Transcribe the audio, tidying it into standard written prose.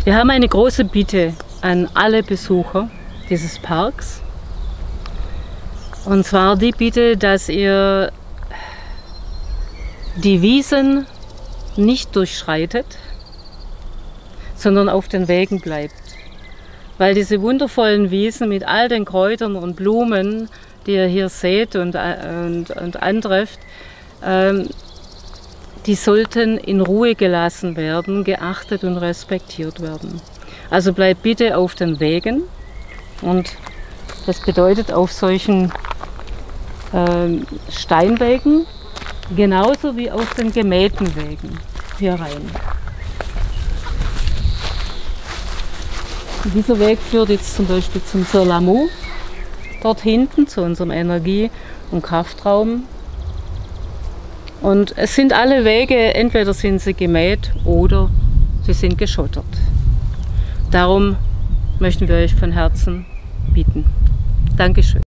Wir haben eine große Bitte an alle Besucher dieses Parks. Und zwar die Bitte, dass ihr die Wiesen nicht durchschreitet, sondern auf den Wegen bleibt. Weil diese wundervollen Wiesen mit all den Kräutern und Blumen, die ihr hier seht und antrefft, die sollten in Ruhe gelassen werden, geachtet und respektiert werden. Also bleibt bitte auf den Wegen, und das bedeutet auf solchen Steinwegen, genauso wie auf den gemähten Wegen hier rein. Dieser Weg führt jetzt zum Beispiel zum Sirlamu, dort hinten zu unserem Energie- und Kraftraum. Und es sind alle Wege, entweder sind sie gemäht oder sie sind geschottert. Darum möchten wir euch von Herzen bitten. Dankeschön.